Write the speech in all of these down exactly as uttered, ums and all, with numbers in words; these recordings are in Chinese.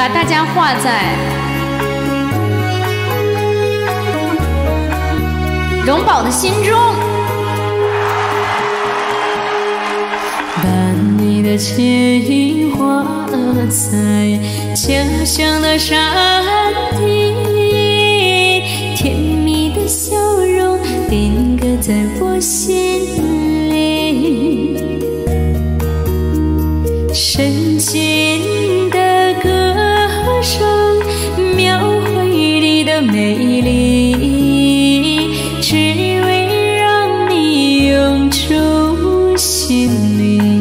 把大家画在荣宝的心中。 把你的牵引画在家乡的山顶，甜蜜的笑容定格在我心里，深情的歌声描绘你的美丽，只为让你永驻心里。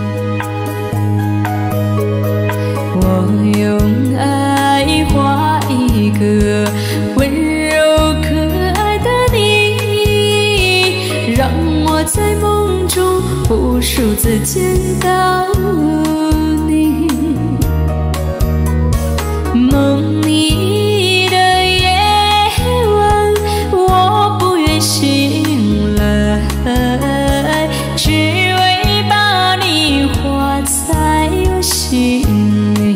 我用爱画一个温柔可爱的你，让我在梦中无数次见到你。梦里的夜晚，我不愿醒来，只为把你画在我心里。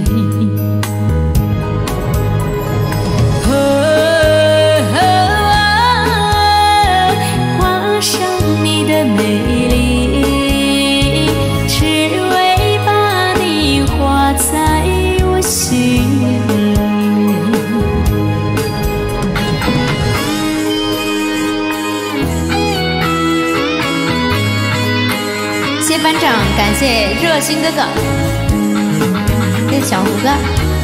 画上你的美丽，只为把你画在我心里。 谢班长，感谢热心哥哥，谢谢小胡哥。